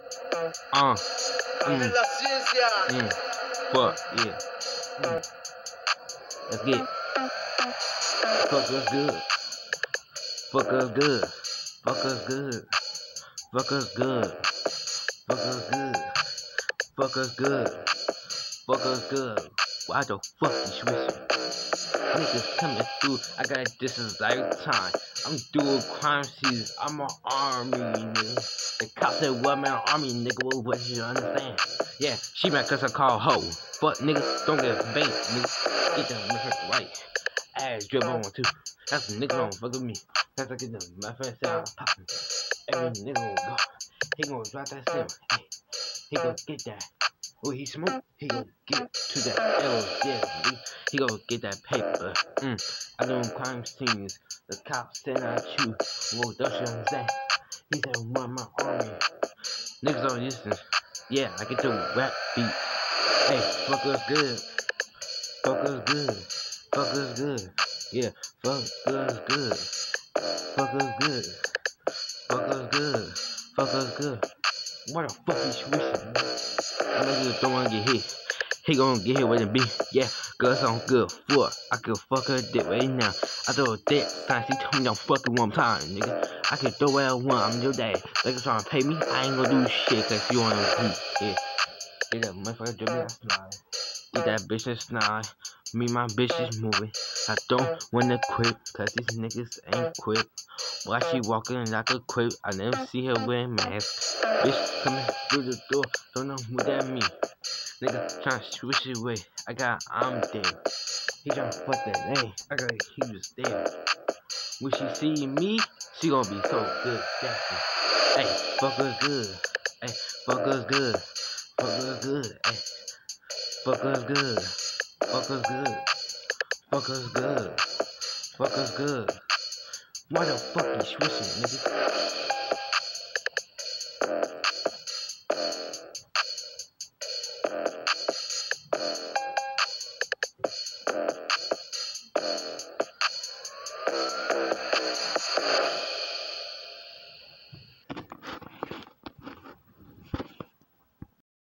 De la ciencia. Fuck, yeah. Let's get it. Fuck us good. Fuck us good. Fuck us good. Fuck us good. Fuck us good. Fuck us good. Fuck us good. Why the fuck you switching? Niggas coming through. I got this is lifetime. I'm doing crime scenes. I'm an army, nigga. The cops said, what man, army, nigga? What you understand? Yeah, she mad cause I call hoe. Fuck, nigga, don't get bait, nigga. Get that motherfucker right. Ass drip on too. That's a nigga don't fuck with me. Cause I get the my friend say I'm poppin'. Every nigga gon' go. He gon' drop that sim. Hey, he gon' get that. Oh, he smoke. He gon' get to that L. Yeah, nigga. He gon' get that paper. I doing crime scenes. The cops send out you. Whoa, don't you understand? He said, run my army. Niggas don't listen. Yeah, I get the rap beat. Hey, fuck us good. Fuck us good. Fuck us good. Yeah, fuck us good. Fuck us good. Fuck us good. Fuck us good. Why the fuck he switching? I know you don't wanna get hit. He gon' get hit with a B. Yeah, cause I'm good. Fuck. I could fuck her dick right now. I throw a dick sign. She told me don't fuck it one time, nigga. I could throw where I want. I'm your dad. Niggas trying to pay me. I ain't gonna do shit cause you wanna do. Yeah. Get that motherfucker drip me out slide. Get that bitch to snide. Me and my bitch is moving. I don't wanna quit, cause these niggas ain't quick. Why she walking like a creep? I never see her wearing masks. Bitch coming through the door, don't know who that mean. Nigga tryna switch it away. I got I'm dead. He tryna fuck that name. I got he was there. When she see me, she gon' be so good. Hey, fuck us good. Hey, fuck us good. Fuck us good. Hey, fuck us good. Fuck us good. Fuck us good. Fuck us good. Why the fuck you switching, nigga?